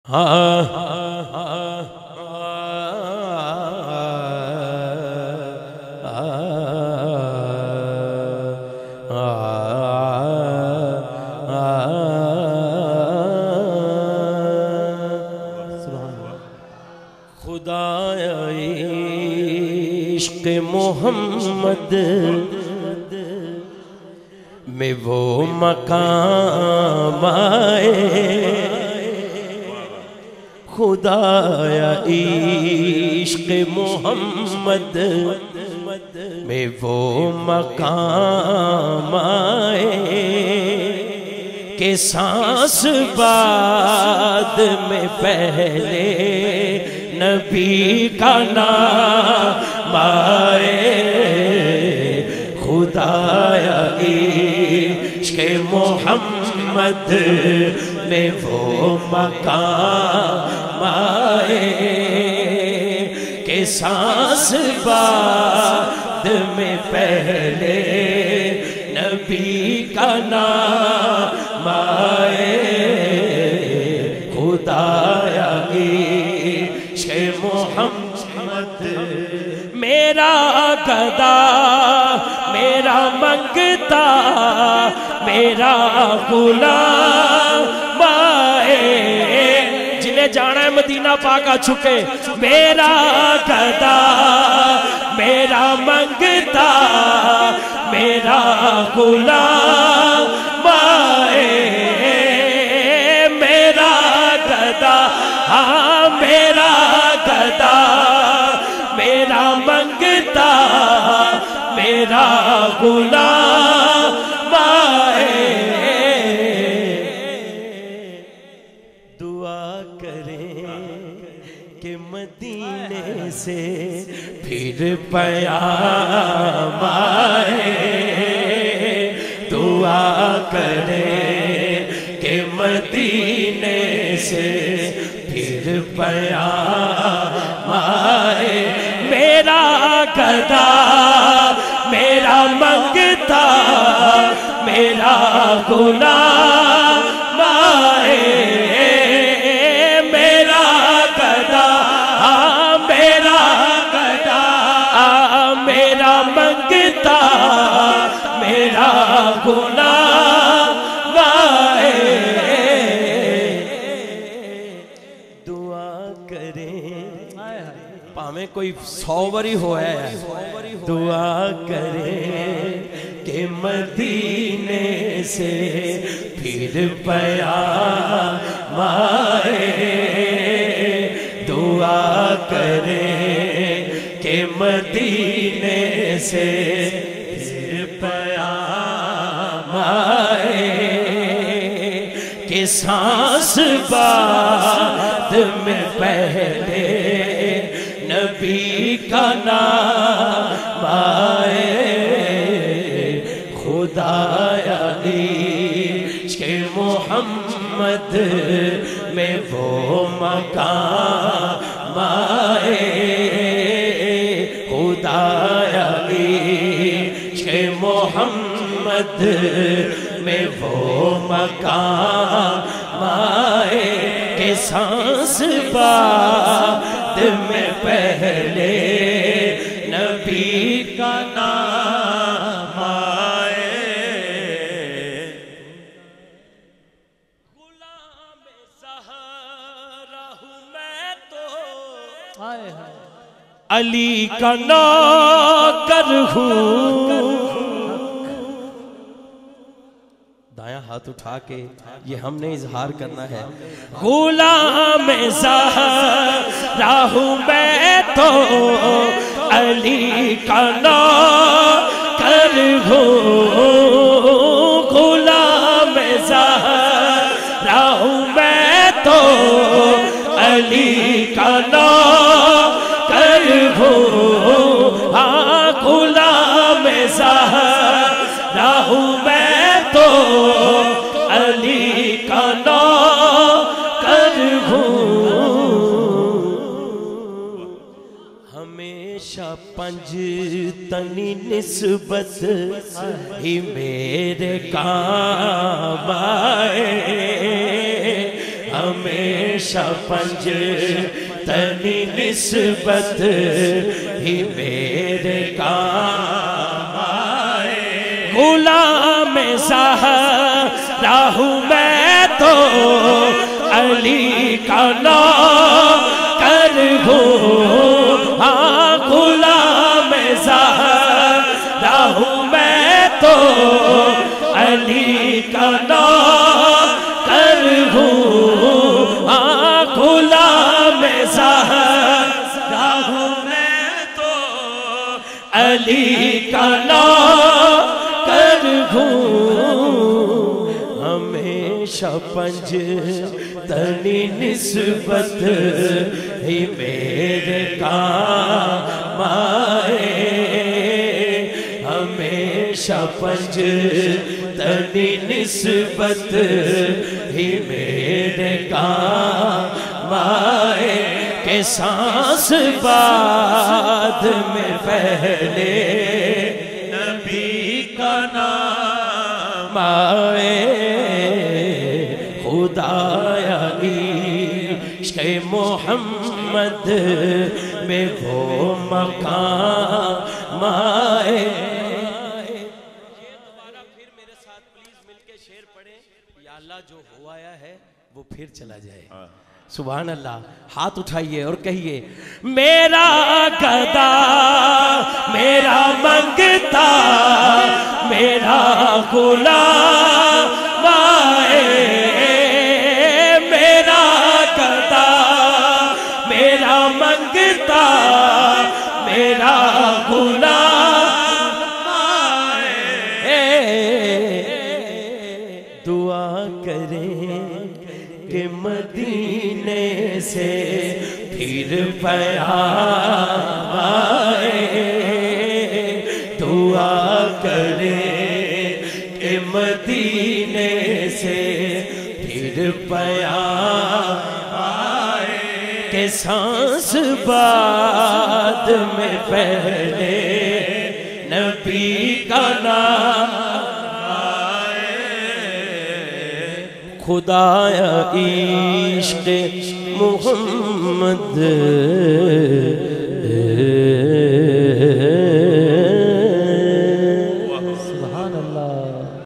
خدایا عشق محمد میں وہ مقام آئے، خدایا عشق محمد میں وہ مقام آئے کہ سانس بعد میں پہلے نبی کا نام آئے، خدایا عشق محمد میں وہ مقام آئے کہ سانس بعد میں پہلے نبی کا نام آئے، خدایا عشق محمد میرا گدا میرا منگتا میرا غلام آئے، جنہیں جانا ہے مدینہ پاک آ چکے، میرا گدا میرا منگتا میرا غلام آئے، میرا گدا میرا گدا میرا منگتا میرا غلام آئے، دعا کریں کہ مدینے سے پھر پیام آئے، دعا کریں کہ مدینے سے پھر پیام آئے، میرا گدا میرا منگتا میرا غلام آئے، میرا گدا میرا گدا میرا منگتا میرا غلام آئے، دعا کریں پاویں کوئی 100 باری ہوا ہے، دعا کریں کہ مدینے سے پھر پیام آئے، دعا کریں کہ مدینے سے پھر پیام آئے کہ سانس بعد میں پہلے نبی کا نام آئے، خدایا عشق محمد میں وہ مقام آئے، خدایا عشق محمد میں وہ مقام آئے کہ سانس بعد میں پہلے نبی کا نام آئے، غلام زہرا ہوں میں تو علی کا نوکر ہوں، دایاں ہاتھ اٹھا کے یہ ہم نے اظہار کرنا ہے، غلام زہرا ہوں میں تو علی کا نوکر ہوں، غلام زہرا ہوں میں تو علی کا نوکر ہوں، غلام زہرا ہوں میں تو علی کا نوکر ہوں، ہمیشہ پنج تنی نسبت ہی میرے کام آئے، ہمیشہ پنج تنی نسبت ہی میرے کام آئے غلام زہرا ہوں میں تو علی کا نوکر ہوں ہاں غلام زہرا ہوں میں تو علی کا نوکر ہوں ہاں غلام زہرا ہوں میں تو علی کا نوکر ہوں ہمیشہ پنج تنی نسبت ہی میرے کام آئے ہمیشہ پنج تنی نسبت ہی میرے کام آئے کہ سانس بعد میں پہلے نبی کا نام آئے خدایا عشق محمد میں وہ مقام آئے جو ہو آیا ہے وہ پھر چلا جائے سبحان اللہ ہاتھ اٹھائیے اور کہیے میرا گدا میرا منگتا میرا غلام آئے میرا گدا میرا منگتا میرا غلام آئے دعا کریں کہ مدینے سے پھر پیام آئے دعا کریں کہ مدینے سے پھر پیام آئے کہ سانس بعد میں پہلے نبی کا نام خدایا عشق محمد